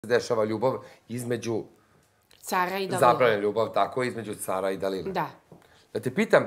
dešava ljubav između... Cara i Dalila. Zabranjena ljubav, tako, između cara i Dalila. Da. Da te pitam,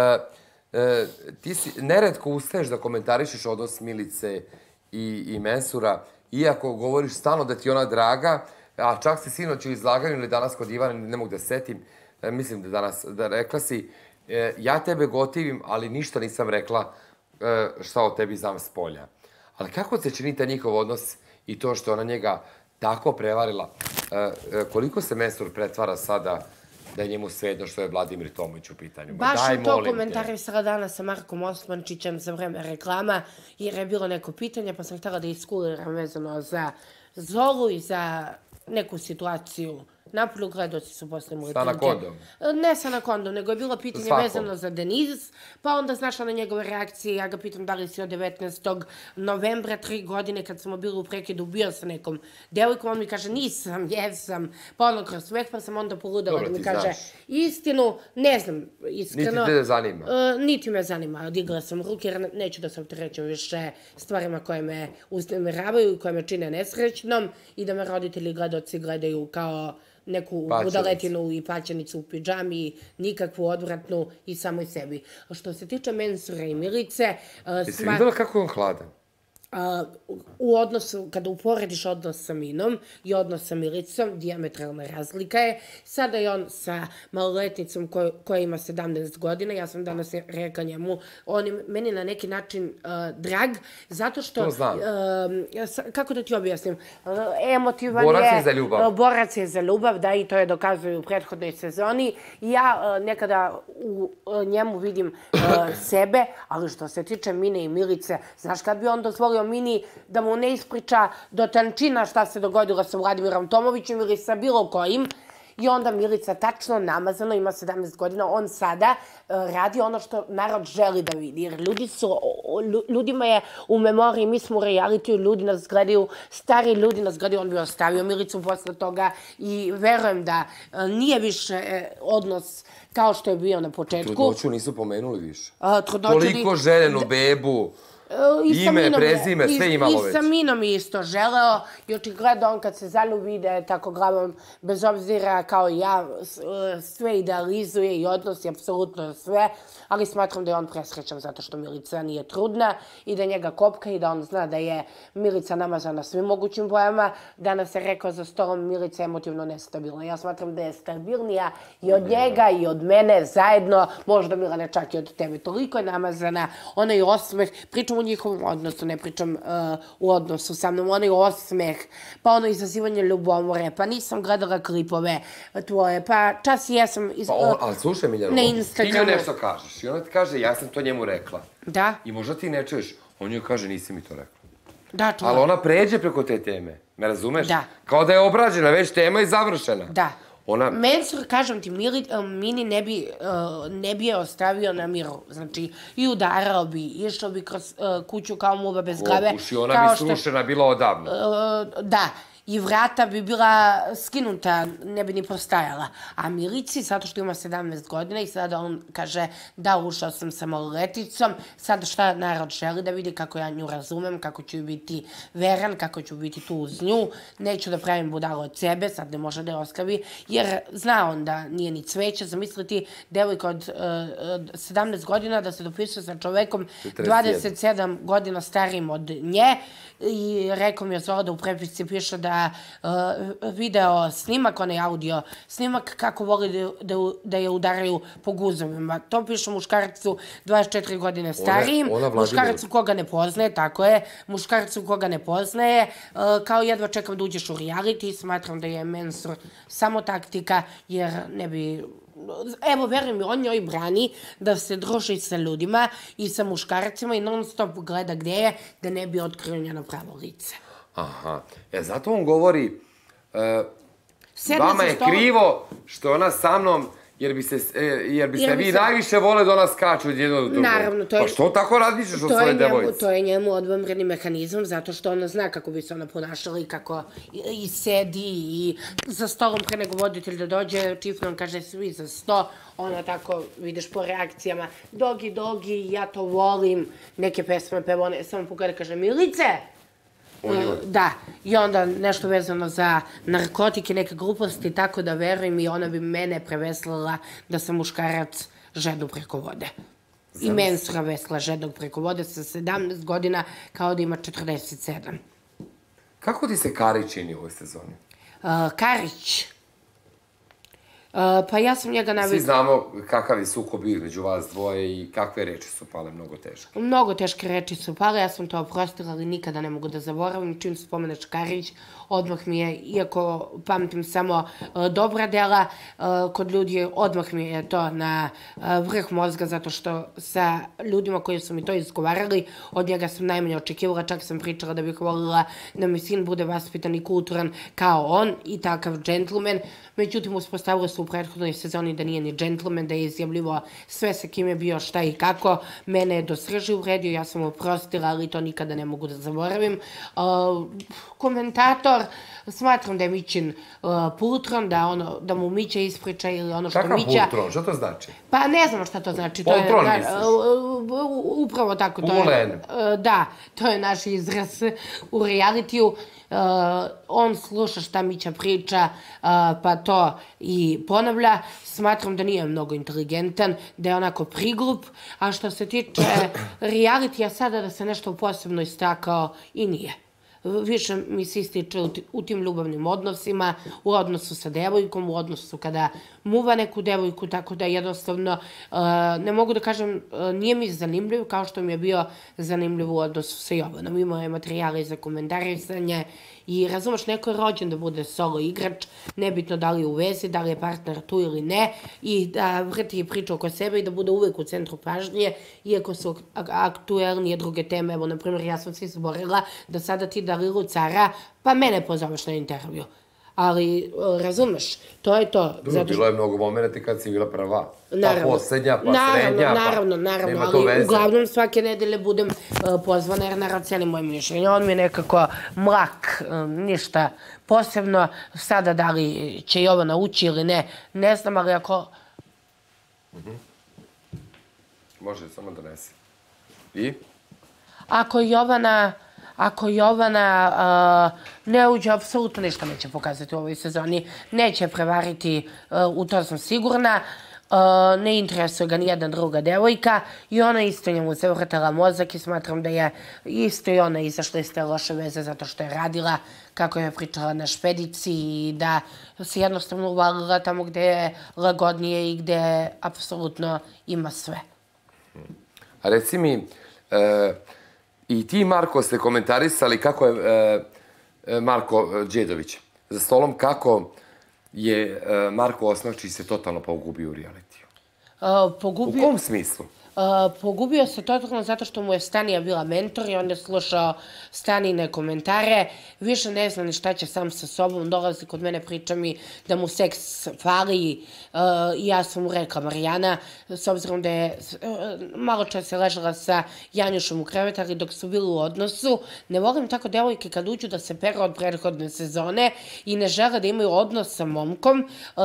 ti si neretko ustaješ da komentarišeš odnos Milice i Mensura, iako govoriš stalno da ti je ona draga, a čak si sinoć u izlaganju ili danas kod Ivana, ne mogu da setim, mislim da danas, da rekla si, ja tebe gotivim, ali ništa nisam rekla šta o tebi znam s polja. Ali kako se čini ta njihov odnos i to što ona njega tako prevarila? Koliko se Mensur pretvara sada da je njemu svejedno što je Vladimir Tomović u pitanju? Baš sam to komentarisala danas sa Markom Osmančićem za vreme reklama, jer je bilo neko pitanje, pa sam htjela da iskuliram vezano za Zolu i za neku situaciju. Napolju gledoci su posle moje Sa Anakondom? Ne sa Anakondom, nego je bilo pitanje vezano za Deniz, pa onda znaš na njegove reakcije, ja ga pitam da li si od 19. novembra 3 godine kad smo bili u prekidu bio sa nekom devojkom, on mi kaže nisam, jesam, pa ono kroz smeh, pa sam onda poludala da mi kaže istinu, ne znam, iskreno. Niti te zanima? Niti me zanima, digla sam ruke jer neću da se opterećujem više stvarima koje me uznemiravaju i koje me čine nesrećnom i da me roditelji i gledoci gledaju kao neku budaletinu i paćenicu u pidžami, nikakvu odvratnu i samoj sebi. Što se tiče Mensura i Milice... Jesi videla kako je on hladan? U odnosu, kada uporediš odnos sa Minom i odnos sa Milicom, dijametralna razlika je. Sada je on sa maloletnicom koja ima 17 godina, ja sam danas rekla njemu, on je meni na neki način drag, zato što... To znam. Kako da ti objasnim? Emotivan je... Borac je za ljubav. Borac je za ljubav, da, i to je dokazuju u prethodnoj sezoni. Ja nekada u njemu vidim sebe, ali što se tiče Mine i Milice, znaš kad bi on dozvolio Mini da mu ne ispriča do tančina šta se dogodilo sa Vladimirom Tomovićem ili sa bilo kojim. I onda Milica tačno namazano, ima 17 godina, on sada radi ono što narod želi da vidi. Jer ljudima je u memoriji, mi smo u realitiju, ljudi nas gledaju, stari ljudi nas gledaju, on bi ostavio Milicu posle toga i verujem da nije više odnos kao što je bio na početku. Trudnoću nisu pomenuli više. Toliko željenu bebu. Ime, prezime, sve imalo već. I sa Minom je isto želeo i očigledno on kad se zaljubi da je tako glavom, bez obzira kao i ja, sve idealizuje i odnosi apsolutno sve, ali smatram da je on presrećan zato što Milica nije trudna i da njega kopka i da on zna da je Milica namazana svim mogućim bojama. Danas je rekao za stolom Milica je emotivno nestabilna. Ja smatram da je stabilnija i od njega i od mene zajedno, možda Milane čak i od tebe. Toliko je namazana, onaj osmeh, pričam u njihovom odnosu, ne pričam u odnosu sa mnom, onaj osmeh, pa ono izazivanje ljubomore, pa nisam gledala klipove tvoje, pa čas i jesam... Ali slušaj, Miljano, ti njoj nešto kažeš i ona ti kaže, ja sam to njemu rekla. Da. I možda ti ne čuješ, on joj kaže, nisi mi to rekla. Da, to. Ali ona pređe preko te teme, me razumeš? Da. Kao da je obrađena, već tema i završena. Da. Mensur, kažem ti, Mini ne bi je ostavio na miru. Znači, i udarao bi, išao bi kroz kuću kao muva bez glave. Opuši, ona bi srušena bila odavno. Da. I vrata bi bila skinuta, ne bi ni postajala. A Milici, zato što ima 17 godina i sada on kaže da ušao sam sa maloleticom, sad šta narod želi da vidi kako ja nju razumem, kako ću biti veran, kako ću biti tu uz nju, neću da pravim budalo od sebe, sad ne može da je oskavi, jer zna on da nije ni cveće, zamisliti devojka od 17 godina da se dopisuje sa čovekom 27 godina starijim od nje i rekao mi je Zola da u prepisci piše da video snimak, onaj audio snimak, kako voli da je udaraju po guzovima. To piše muškarcu 24 godine starijim, muškarcu koga ne poznaje, tako je, muškarcu koga ne poznaje, kao jedva čekam da uđeš u reality i smatram da je Mensur samo taktika, jer ne bi... Evo, verujem mi, on njoj brani da se druži sa ljudima i sa muškarcima i non stop gleda gde je, da ne bi otkrio njeno pravo lice. Aha, zato on govori, vama je krivo što ona sa mnom, jer biste vi najviše vole da ona skače od jednog do drugog. Naravno, to je... Pa što tako radiš o svoje devojci? To je njemu odbrambeni mehanizam, zato što ona zna kako bi se ona ponašala i kako i sedi i za stolom pre nego voditelj da dođe, čifno on kaže svi za sto, ona tako, vidiš po reakcijama, dogi, ja to volim, neke pesme peva, ona samo pogleda, kaže Milice, Da, i onda nešto vezano za narkotike, neke gluposti, tako da verujem i ona bi mene preveslala da sam muškarac žednu preko vode. I Mensura vesla žednog preko vode sa 17 godina kao da ima 47. Kako ti se Karić čini u ovoj sezoni? Karić. Pa ja sam njega Svi znamo kakav je sukob između vas dvoje i kakve reči su pale, mnogo teške. Mnogo teške reči su pale, ja sam to oprostila, ali nikada ne mogu da zaboravim. Čim spomeneš Karić, odmah mi je, iako pamtim samo dobra dela, kod ljudi odmah mi je to na vrh mozga, zato što sa ljudima koji su mi to izgovarali, od njega sam najmanje očekivala, čak sam pričala da bih volila da mi sin bude vaspitan i kulturan kao on i takav džentlmen. Međutim, uspostavilo se u prethodnoj sezoni da nije ni džentlmen, da je izjavljivo sve sa kim je bio, šta i kako. Mene je do srži uvredio, ja sam oprostila, ali to nikada ne mogu da zaboravim. Komentator, smatram da je Mićin pultron, da mu Mića ispriča ili ono što Mića... Kakav pultron? Što to znači? Pa ne znam šta to znači. Poltron misliš? Upravo tako. Pulen. Da, to je naš izraz u realitiju. On sluša šta Mića priča, pa to i ponavlja. Smatram da nije mnogo inteligentan, da je onako priglup, a što se tiče realitija sada da se nešto posebno istakao i nije. Više mi se ističe u tim ljubavnim odnosima, u odnosu sa devojkom, u odnosu kada muva neku devojku, tako da jednostavno ne mogu da kažem, nije mi zanimljiv kao što mi je bio zanimljiv u odnosu sa Jovanom. Imao je materijale za komentarisanje i razumeš, neko je rođen da bude solo igrač, nebitno da li je u vezi, da li je partner tu ili ne, i da vrti priču oko sebe i da bude uvek u centru pažnje, iako su aktuelnije druge teme. Evo, na primjer, ja sam se izborila da sada ti Dalilu Cara, pa mene pozoveš na intervju. Ali, razumeš, to je to. Bilo je mnogo momenta kad si bila prva. Pa poslednja, pa srednja, naravno, ali uglavnom svake nedelje budem pozvana jer narod cijeli moje mišljenje. On mi je nekako mlak, ništa posebno. Sada da li će Jovana ući ili ne, ne znam, ali ako... Može, samo donesi. I? Ako Jovana ne uđe, apsolutno ništa neće pokazati u ovoj sezoni. Neće prevariti, u to sam sigurna. Ne interesuje ga nijedna druga devojka i ona isto njemu se vrtala mozak i smatram da je isto i ona izašla iz te loše veze zato što je radila, kako je pričala na špediciji i da se jednostavno uvalila tamo gde je lagodnije i gde apsolutno ima sve. A reci mi, i ti, Marko, ste komentarisali kako je Marko Đedović za stolom, kako je Marko Osnačić se totalno pogubio u realitiju. U kom smislu? Pogubio se totalno zato što mu je Stanija bila mentor i on je slušao Stanine komentare. Više ne zna ni šta će sam sa sobom. Dolazi kod mene, priča mi da mu seks fali i ja sam mu rekla, Marijana, s obzirom da je malo čas je ležala sa Janjušom u krevet, ali dok su bili u odnosu, ne volim tako devojke kad uđu da se peru od prethodne sezone i ne žele da imaju odnos sa momkom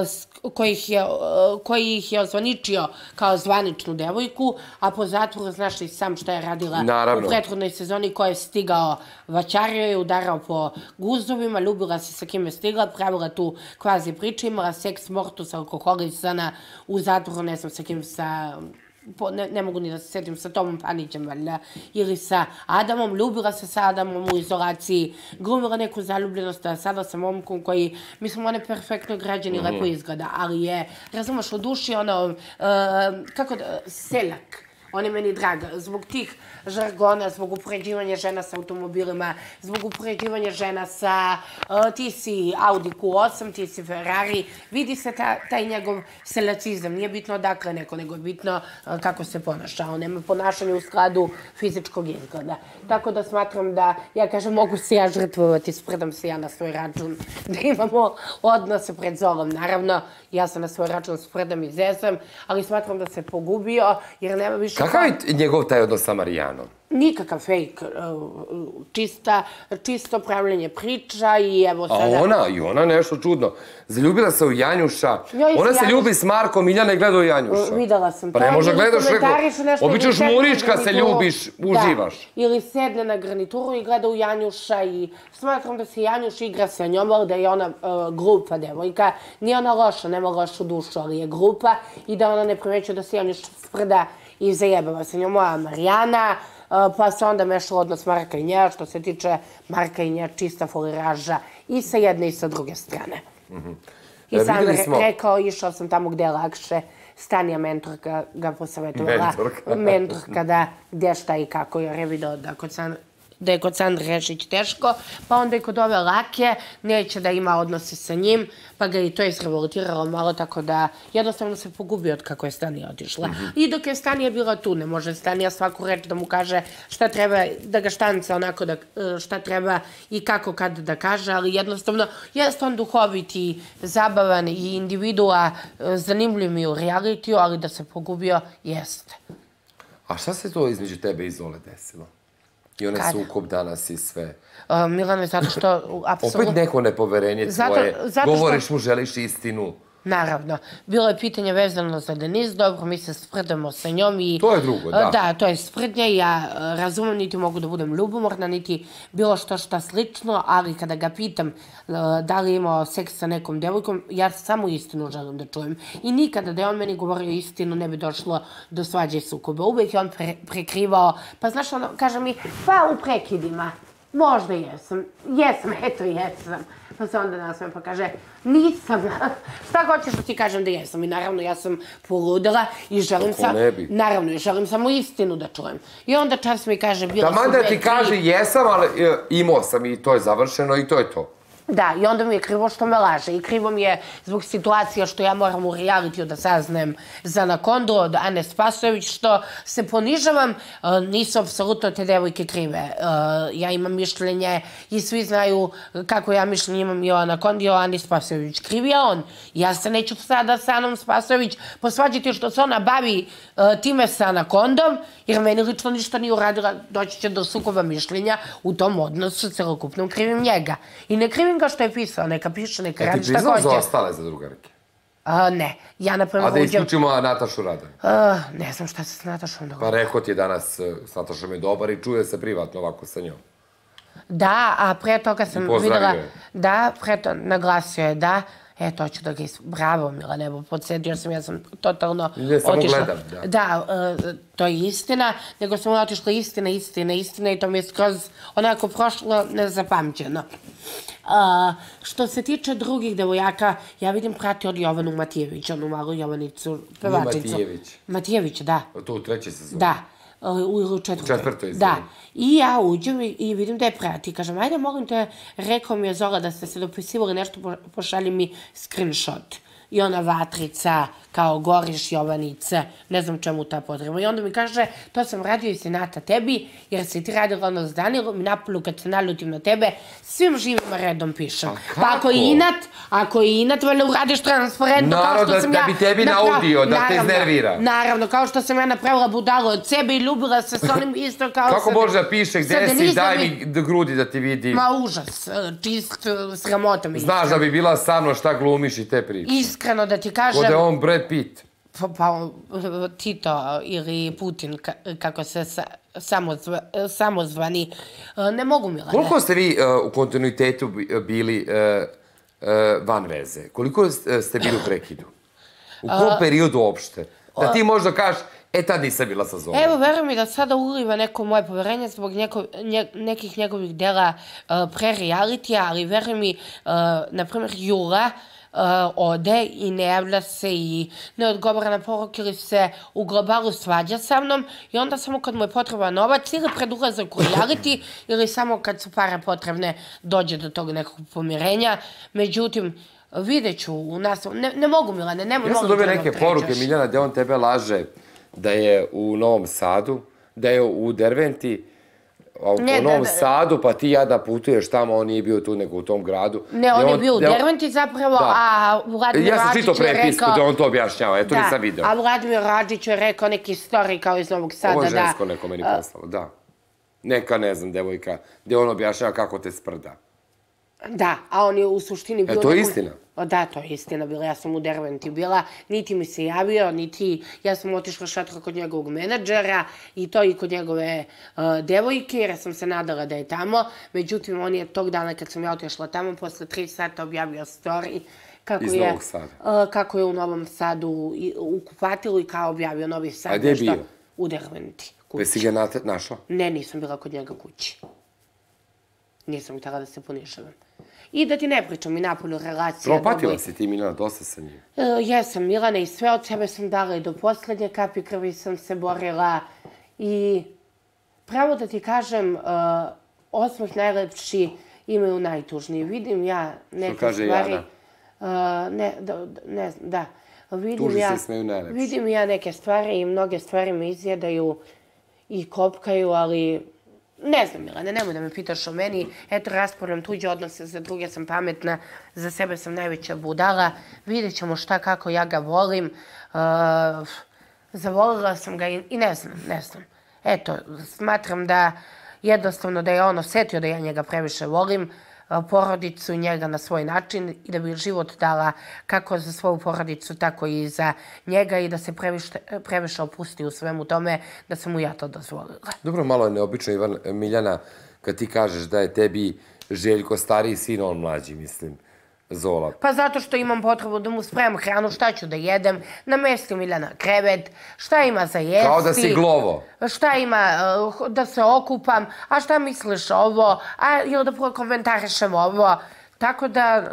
koji ih je ozvaničio kao zvaničnu devojku, a po zatvoru znaš i sam šta je radila u prethodnoj sezoni, ko je stigao, vaćario je, udarao po guzovima, ljubila se sa kim je stigla, pravila tu kvazi priču, imala seks mortus, alkoholisana, u zatvoru, ne znam sa kim, ne mogu ni da se setim, sa Tomom Panićem, valjda, ili sa Adamom, ljubila se sa Adamom u izolaciji, glumila neku zaljubljenost, a sada sa momkom koji, mislim, on je perfektno građan i lepo izgleda, ali je, razumeš, u duši ono, kako da, seljak. On je meni drag. Zbog tih žargona, zbog upoređivanja žena sa automobilima, zbog upoređivanja žena sa ti si Audi Q8, ti si Ferrari, vidi se taj njegov seljacizam. Nije bitno odakle neko, nego je bitno kako se ponaša. On nema ponašanje u skladu fizičkog izgleda. Tako da smatram da, ja kažem, mogu se ja žrtvovati, spredam se ja na svoj račun, da imamo odnose pred Zolom. Naravno, ja sam na svoj račun spredam i zezam, ali smatram da se pogubio, jer nema više... Kakav je njegov taj odnos sa Marijanom? Nikakav fejk, čisto pravljenje priča i evo sada... A ona nešto čudno. Zaljubila se u Janjuša. Ona se ljubi s Markom Miljana i gleda u Janjuša. Videla sam to. Pa ne možda gledaš neko... Obično žmurička se ljubiš, uživaš. Ili sedne na garnituru i gleda u Janjuša i smatram da se Janjuš igra sa njom, ali da je ona glupa devojka. Nije ona loša, nema lošu dušu, ali je glupa i da ona ne primećuje da se Janjuš sprda i zajebava sa njom. Moja Marijana, pa se onda mešao odnos Marka i nje, što se tiče Marka i nje, čista foliraža i sa jedne i sa druge strane. I sam rekao, išao sam tamo gde je lakše, Stanija mentorka ga posavetovala. Mentorka, da, gde šta i kako, jer je video da je kod Sandre Rešić teško, pa onda i kod ove Lake neće da ima odnose sa njim, pa ga i to isrevoltiralo malo, tako da jednostavno se pogubio od kako je Stanija otišla. I dok je Stanija bila tu, ne može Stanija svaku reč da mu kaže šta treba, da ga štanca onako šta treba i kako kad da kaže, ali jednostavno jeste on duhovit i zabavan i individua, zanimljiv mi u realitiju, ali da se pogubio, jeste. A šta se to između tebe i Zole desilo? I onaj sukob danas i sve. Milano, zato što... Opet neko nepoverenje tvoje. Govoriš mu, želiš istinu. Naravno. Bilo je pitanje vezano za Denise, dobro, mi se sprdamo sa njom i... To je drugo, da. Da, to je sprdnja i ja razumem, niti mogu da budem ljubomorna, niti bilo šta slično, ali kada ga pitam da li je imao seks sa nekom devojkom, ja samo istinu želim da čujem. I nikada da je on meni govorio istinu, ne bi došlo do svađe i sukoba. Uvijek je on prekrivao, pa znaš, ono, kaže mi, pa u prekidima, možda jesam, eto jesam. Pa se onda nasmije pa kaže, nisam, šta hoćeš da ti kažem da jesam? I naravno ja sam poludela i želim samo istinu da čujem. I onda čas mi kaže, bilo su... Taman da ti kaže jesam, ali imao sam i to je završeno i to je to. Da, i onda mi je krivo što me laže i krivo mi je zbog situacija što ja moram u realitiju da saznajem za Anakondu od Ane Spasojević, što se ponižavam, nisu apsolutno te devojke krive. Ja imam mišljenje i svi znaju kako ja mišljenje imam i o Anakondi i o Ani Spasojević. Kriv je on. Ja se neću sada sa Anom Spasojević posvađati što se ona bavi time sa Anakondom, jer meni lično ništa nije uradila, doći će do sukoba mišljenja u tom odnosu, celokupnom krivim njega. I ne krivim ga što je pisao, neka piše, neka radi šta hoće. Ti priznao za ostale za drugarke? Ne, ja napravo uđem... A da isključimo Natašu Radan? Ne znam šta se s Natašom dogodilo. Pa rekao ti je danas s Natašom je dobar i čuje se privatno ovako sa njom. Da, a pre toga sam videla... Da, pre to naglasio je da... Eto, hoću da ga bravo, Milane, evo, podsjetio sam, ja sam totalno otišla. Ne, samo gledam, da. Da, to je istina, nego sam otišla istina i to mi je skroz onako prošlo nezapamćeno. Što se tiče drugih devojaka, ja vidim prati od Jovanu Matijević, onu malu Jovanicu, pevačicu. Matijević? Matijević, da. To u trećoj sezoni? Da. U četvrtoj. Da. I ja uđem i vidim da je prati. Kažem, ajde, molim te, rekao mi je Zola da ste se dopisivali nešto, pošalji mi screenshot. I ona vatrica, kao goriš Jovanice, ne znam čemu ta potreba. I onda mi kaže, to sam radio iz inata tebi, jer si ti radila ono s Danilom i napolju kad se naljutim na tebe, svim živima redom pišem. Pa ako je inat, valjda uradiš transparentno, kao što sam ja... Da bi tebi naudio, da te iznervira. Naravno, kao što sam ja napravila budalu od sebe i ljubila se s onim isto kao... Kako može da piše, gde si, daj mi grudi da ti vidim. Ma užas, čist sramota mi. Znaš da bi bila sa mnom šta glumiš i te priče. Iskreno da ti kažem... Kod je on Brad Pitt. Pa Tito ili Putin, kako se samozvani, ne mogu, Milane. Koliko ste vi u kontinuitetu bili van veze? Koliko ste bili u prekidu? U kom periodu uopšte? Da ti možda kažeš, tad nisam bila sa Zolom. Evo, verujem mi da sada uliva neko moje poverenje zbog nekih njegovih dela pre realitija, ali verujem mi, na primjer, Jula ode i ne javlja se i ne odgovara na poruke ili se u globalu svađa sa mnom i onda samo kad mu je potreban novac ili pred ulazak u reality ili samo kad su pare potrebne dođe do tog nekog pomirenja. Međutim, vidjet ću u nas... Ne mogu, Milane, ne mogu... Ja sam dobio neke poruke, Miljana, da on tebe laže da je u Novom Sadu, da je u Derventi, u Novom Sadu, pa ti jadna putuješ tamo, on nije bio tu nego u tom gradu. Ne, on je bio u Derventi zapravo, a Vladimir Radžić je rekao... Ja sam čitao prepisku da on to objašnjava, eto nisam video. A Vladimir Radžić je rekao neki story kao iz Novog Sada, da... Ovo je žensko neko meni poslalo, da. neka, ne znam, devojka, gde on objašnjava kako te sprda. Da, a on je u suštini bio... To je istina? Da, to je istina bila. Ja sam u Derventi bila, niti mi se javio, niti... Ja sam otišla šatora kod njegovog menadžera i to i kod njegove devojke, jer sam se nadala da je tamo. Međutim, on je tog dana kad sam ja otišla tamo, posle 3 sata objavio story iz Novog Sada. Kako je u Novom Sadu u kupatilu i kao objavio Novi Sad. A gde je bio? U Derventi. Pa si ga našla? Ne, nisam bila kod njega kući. Nisam htjela da se ponižavam. I da ti ne pričam, i napolju relacija... Propatila si ti, Milana, dosta sa njim. Jesam, Milana, i sve od sebe sam dala i do poslednje kapi krvi sam se borila. I pravo da ti kažem, osmeh najlepši imaju najtužniji. Vidim ja neke stvari... Što kaže Jana? Ne znam, da. Tuži se smeju najlepši. Vidim ja neke stvari i mnoge stvari me izjedaju i kopkaju, ali... Ne znam, Milane, nemoj da me pitaš o meni. Eto, rasporam tuđe odnose, za druge sam pametna, za sebe sam najveća budala. Vidjet ćemo šta, kako ja ga volim. Zavolila sam ga i ne znam. Eto, smatram da jednostavno da je on osetio da ja njega previše volim, porodicu i njega na svoj način i da bi život dala kako za svoju porodicu, tako i za njega i da se previše opusti u svemu tome, da sam mu ja to dozvolila. Dobro, malo je neobično, Miljana, kad ti kažeš da je tebi Željko stariji sin, on mlađi, mislim, Zola. Pa zato što imam potrebu da mu spremam hranu, šta ću da jedem, namestim Miljana krevet, šta ima za jesti. Kao da si glovo. Šta ima da se okupam, a šta misliš ovo, ili da prokomentarišem ovo. Tako da,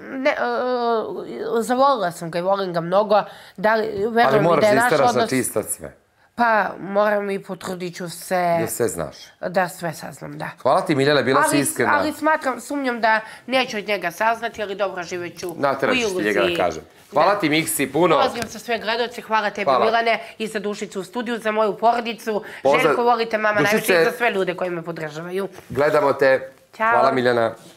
zavolila sam ga i volim ga mnogo. Ali moraš da istaraš na čistat sve. Pa, moram i potrudit ću se... Da sve znaš. Da sve saznam, da. Hvala ti, Miljana, bila si iskrena. Ali sumnjam da neću od njega saznati, ali dobro živet ću u iluziji. Nateraš ti njega da kažem. Hvala ti, Miksi, puno. Pozdrav sa sve gledalce, hvala tebi, Milane, i za Dušicu u studiju, za moju porodicu. Željko, volite mama najviše i za sve ljude koji me podržavaju. Gledamo te. Hvala, Miljana.